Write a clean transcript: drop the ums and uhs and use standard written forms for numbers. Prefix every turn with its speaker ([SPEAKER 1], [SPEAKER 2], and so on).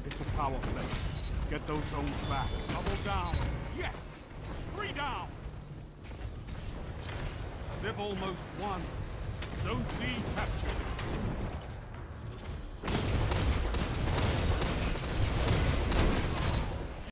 [SPEAKER 1] It's a power play. Get those zones back. Double down. Yes! 3 down! They've almost won. Zone C captured.